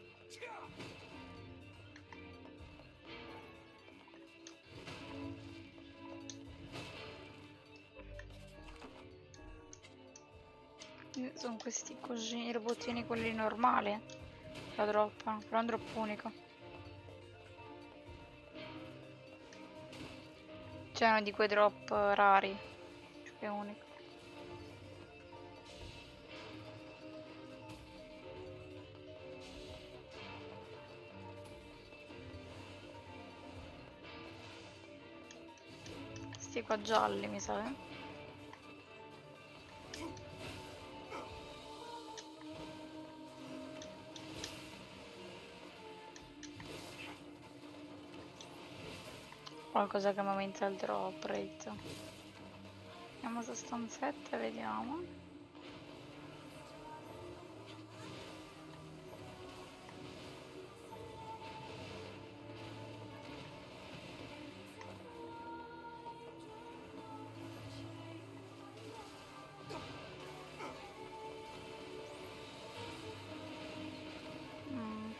[SPEAKER 1] Sono questi così, i robottini quelli normali. La droppa, però è un drop unico. C'è uno di quei drop rari. Che è unico. Questi qua gialli mi sa, eh? Qualcosa che mi aumenta il drop rate. Andiamo su stanzette, vediamo. Mm.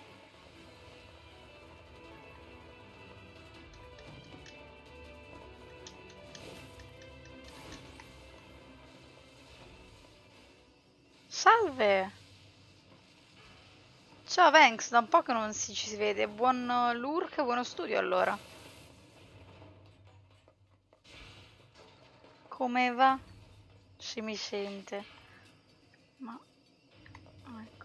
[SPEAKER 1] Salve! Ciao Vanks, da un po' che non si ci si vede. Buon lurk e buono studio allora. Come va? Si mi sente. Ma... ecco.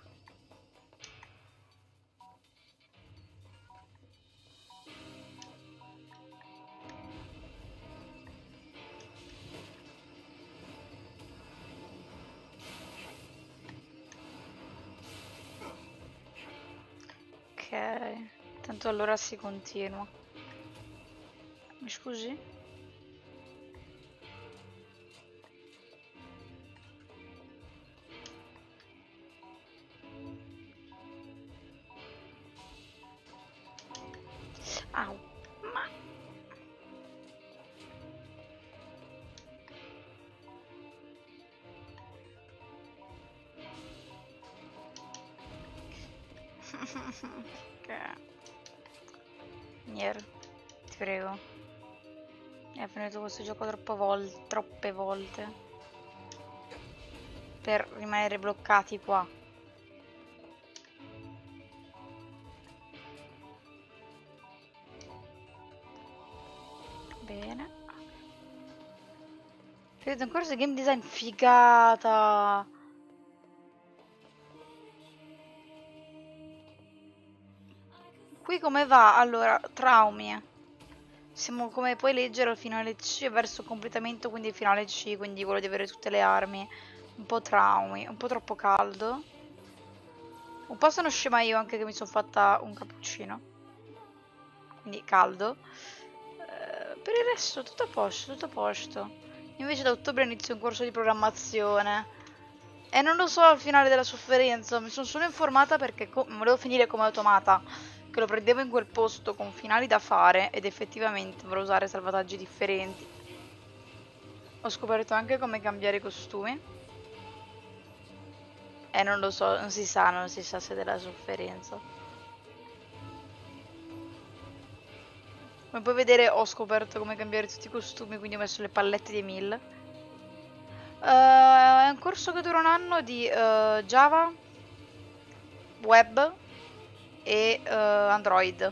[SPEAKER 1] Ok, tanto allora si continua. Mi scusi? Au, ma... ok. Nier, ti prego. È finito questo gioco troppo vol- troppe volte per rimanere bloccati qua. Bene. Vedo un corso di game design figata. Qui come va? Allora, traumi. Siamo, come puoi leggere, al finale C verso completamento, quindi il finale C, quindi quello di avere tutte le armi. Un po' traumi, un po' troppo caldo. Un po' sono scema io anche che mi sono fatta un cappuccino. Quindi caldo. Eh, per il resto tutto a posto, tutto a posto. Invece da ottobre inizio un corso di programmazione. E non lo so al finale della sofferenza. Mi sono solo informata perché volevo finire come automata. Che lo prendevo in quel posto con finali da fare ed effettivamente volevo usare salvataggi differenti. Ho scoperto anche come cambiare i costumi. E non lo so, non si sa, non si sa se è della sofferenza. Come puoi vedere ho scoperto come cambiare tutti i costumi, quindi ho messo le pallette di Emil. Uh, è un corso che dura un anno di uh, Java, Web e uh, Android.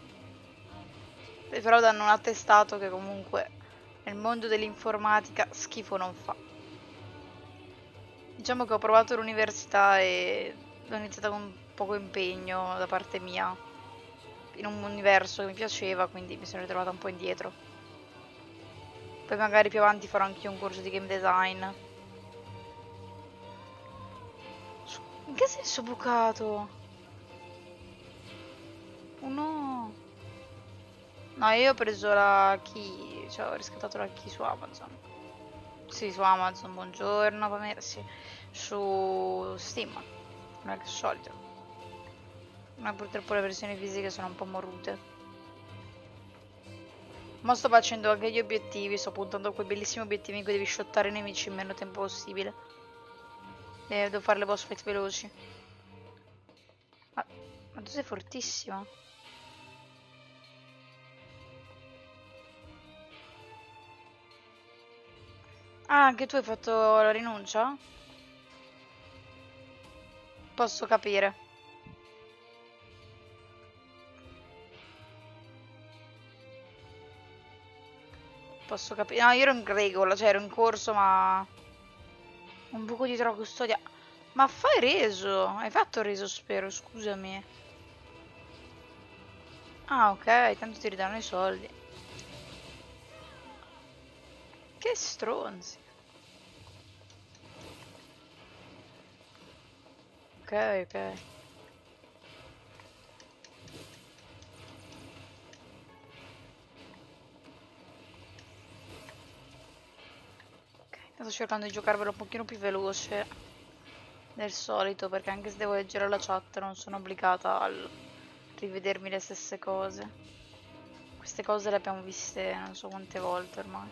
[SPEAKER 1] E però danno un attestato che comunque nel mondo dell'informatica schifo non fa. Diciamo che ho provato l'università e l'ho iniziata con poco impegno da parte mia in un universo che mi piaceva, quindi mi sono ritrovata un po' indietro. Poi magari più avanti farò anche io un corso di game design. In che senso bucato? Oh no! No, io ho preso la key, cioè ho riscattato la key su Amazon. Sì, su Amazon, buongiorno, va bene, sì. Su Steam, non è che solito. Ma purtroppo le versioni fisiche sono un po' morrute. Ma sto facendo anche gli obiettivi, sto puntando a quei bellissimi obiettivi in cui devi shottare i nemici in meno tempo possibile. E devo fare le boss fight veloci. Ma, ma tu sei fortissima. Ah, anche tu hai fatto la rinuncia? Posso capire. Posso capire. No, io ero in regola, cioè ero in corso, ma... Un buco dietro la custodia. Ma fai reso? Hai fatto reso, spero, scusami. Ah, ok, tanto ti ridanno i soldi. Che stronzi. Ok, ok. Sto cercando di giocarvelo un pochino più veloce del solito, perché anche se devo leggere la chat non sono obbligata a rivedermi le stesse cose. Queste cose le abbiamo viste non so quante volte ormai.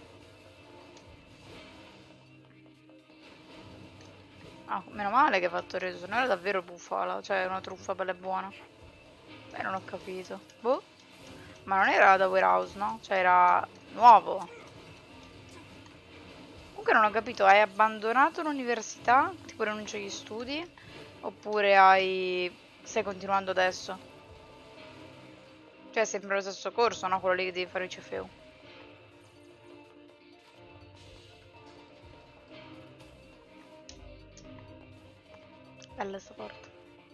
[SPEAKER 1] Ah, meno male che hai fatto reso, se no era davvero bufala, cioè una truffa bella e buona. Beh, non ho capito. Boh. Ma non era da warehouse, no? Cioè era nuovo. Comunque non ho capito, hai abbandonato l'università, tipo rinuncio agli studi, oppure hai... stai continuando adesso? Cioè è sempre lo stesso corso, no? Quello lì che devi fare il C F U. Bella sta porta.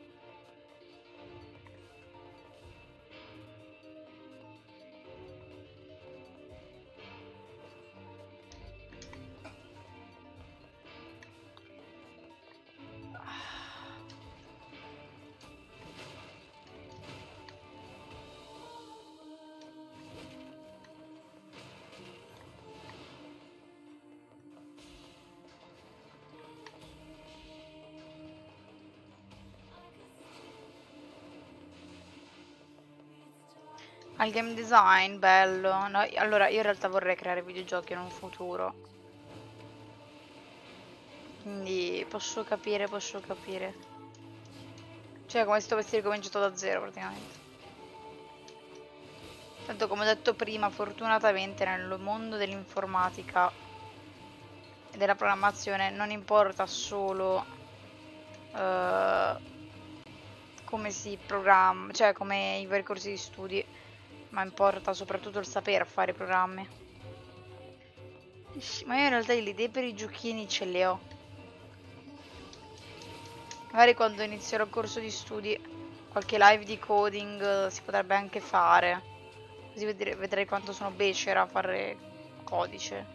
[SPEAKER 1] Al game design, bello. No, allora, io in realtà vorrei creare videogiochi in un futuro. Quindi posso capire, posso capire. Cioè, come se dovessi ricominciato da zero, praticamente. Tanto, come ho detto prima, fortunatamente nel mondo dell'informatica e della programmazione non importa solo uh, come si programma, cioè come i vari corsi di studi, ma importa soprattutto il saper fare i programmi. Sì, ma io in realtà le idee per i giochini ce le ho. Magari quando inizierò il corso di studi, qualche live di coding eh, si potrebbe anche fare. Così vedrei, vedrei quanto sono becera a fare codice.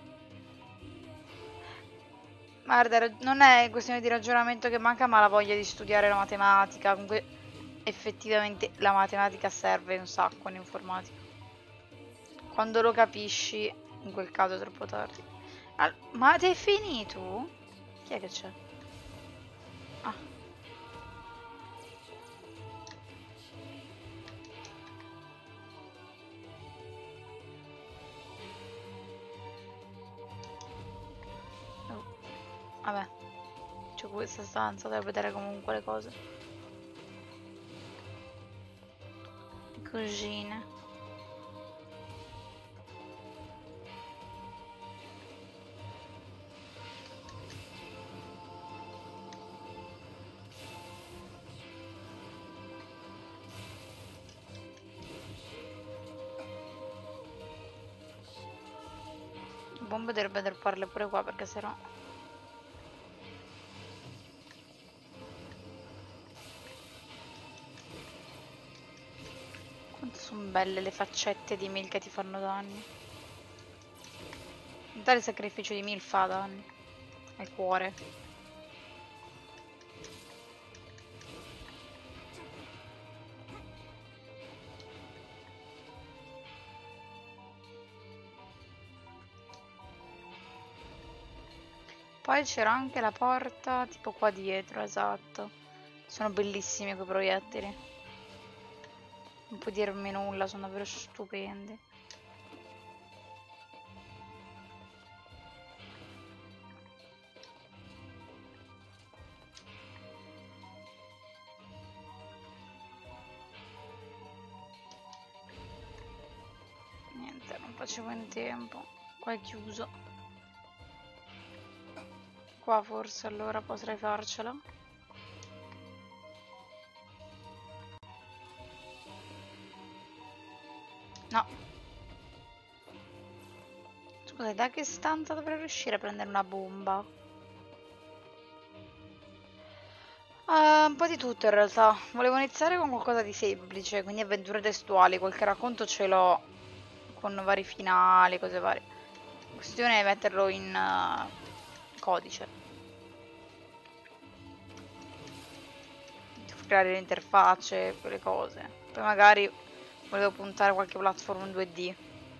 [SPEAKER 1] Guarda, non è questione di ragionamento che manca, ma la voglia di studiare la matematica. Comunque, effettivamente la matematica serve un sacco in informatica. Quando lo capisci, in quel caso è troppo tardi. Ah, ma ti hai finito? Chi è che c'è? Ah. Oh. Vabbè. C'è questa stanza da vedere comunque le cose. Le cugine. Bombe dovrebbe dropparle pure qua perché sennò. Quanto sono belle le faccette di Mil che ti fanno danni. Un tale sacrificio di Mil fa danni al cuore. Poi c'era anche la porta tipo qua dietro, esatto. Sono bellissimi quei proiettili. Non puoi dirmi nulla, sono davvero stupendi. Niente, non facevo in tempo. Qua è chiuso. Qua forse allora potrei farcela. No. Scusa, da che stanza dovrei riuscire a prendere una bomba? Uh, un po' di tutto in realtà. Volevo iniziare con qualcosa di semplice, quindi avventure testuali. Qualche racconto ce l'ho con vari finali, cose varie. La questione è metterlo in uh, codice. Creare le interfacce, quelle cose. Poi magari volevo puntare a qualche platform due D.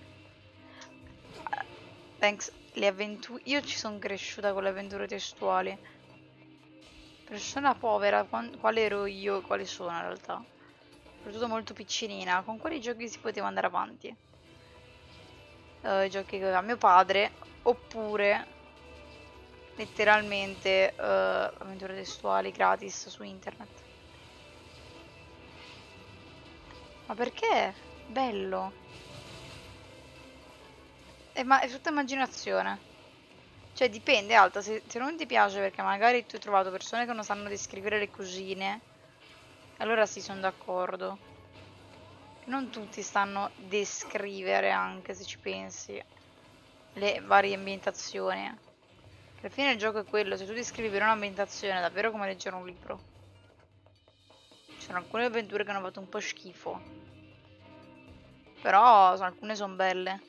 [SPEAKER 1] Thanks, le avventure. Io ci sono cresciuta con le avventure testuali. Persona povera, quale ero io e quali sono in realtà? Soprattutto molto piccinina. Con quali giochi si poteva andare avanti? Uh, I giochi che aveva mio padre. Oppure letteralmente uh, avventure testuali gratis su internet. Ma perché? Bello. Eh, ma è tutta immaginazione. Cioè dipende, Alta, se, se non ti piace perché magari tu hai trovato persone che non sanno descrivere le cugine, allora sì, sono d'accordo. Non tutti stanno descrivere, anche se ci pensi, le varie ambientazioni. Alla fine il gioco è quello, se tu descrivi un'ambientazione è davvero come leggere un libro. Ci sono alcune avventure che hanno fatto un po' schifo. Però alcune sono belle.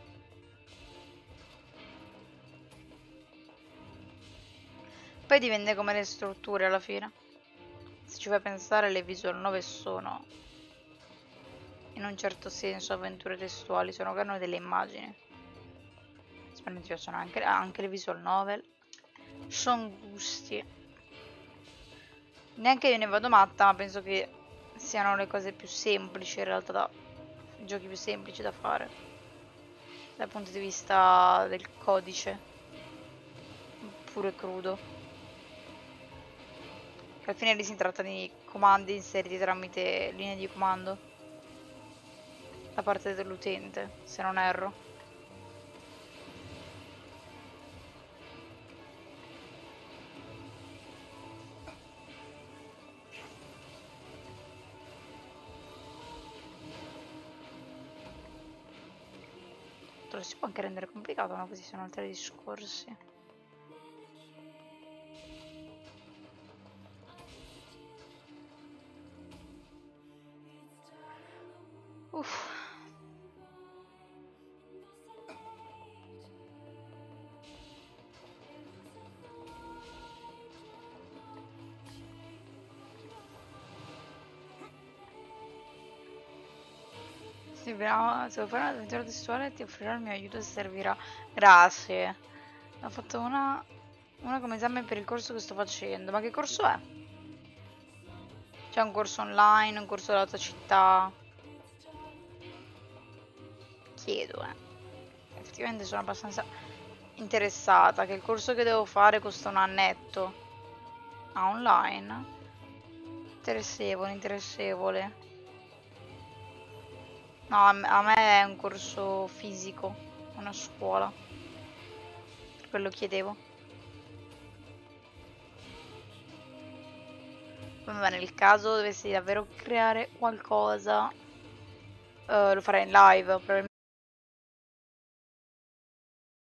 [SPEAKER 1] Poi dipende come le strutture alla fine. Se ci fai pensare, le visual novel sono in un certo senso avventure testuali, sono che hanno delle immagini. Spero che ti piacciono anche, anche le visual novel. Sono gusti. Neanche io ne vado matta, ma penso che siano le cose più semplici in realtà, da, i giochi più semplici da fare dal punto di vista del codice puro e crudo. Alla fine lì si tratta di comandi inseriti tramite linee di comando da parte dell'utente, se non erro. lo si può anche rendere complicato, ma questi sono altri discorsi. Uff. Sì, bravo. Se vuoi fare un'avventura testuale ti offrirò il mio aiuto se servirà. Grazie. Ho fatto una, una come esame per il corso che sto facendo. Ma che corso è? C'è un corso online, un corso della tua città? Chiedo, eh. Effettivamente sono abbastanza interessata. Che il corso che devo fare costa un annetto. Ah, online? Interessevole, interessevole. No, a me, a me è un corso fisico, una scuola. Per quello chiedevo. Va bene, nel caso dovessi davvero creare qualcosa, eh, lo farei in live, probabilmente.